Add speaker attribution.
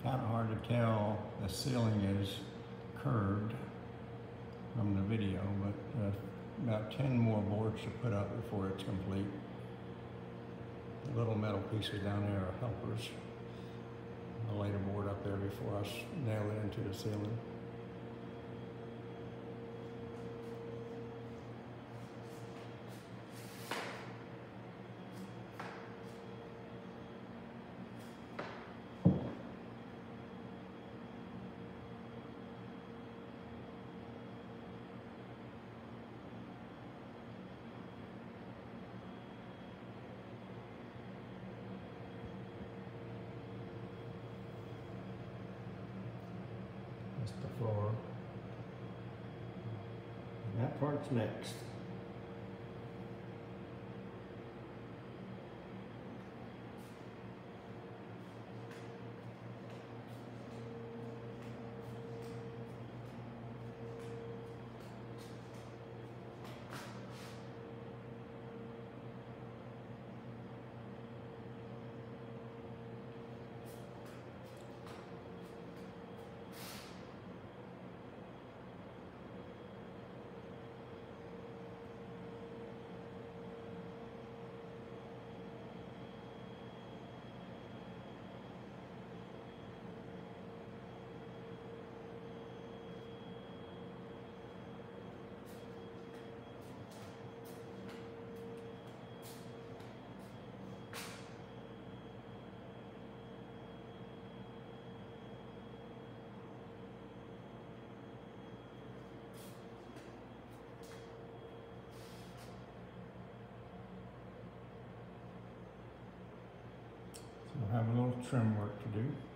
Speaker 1: Kind of hard to tell the ceiling is curved from the video, but about 10 more boards to put up before it's complete. The little metal pieces down there are helpers. I'll lay the board up there before I nail it into the ceiling. That's the floor. And that part's next. We'll have a little trim work to do.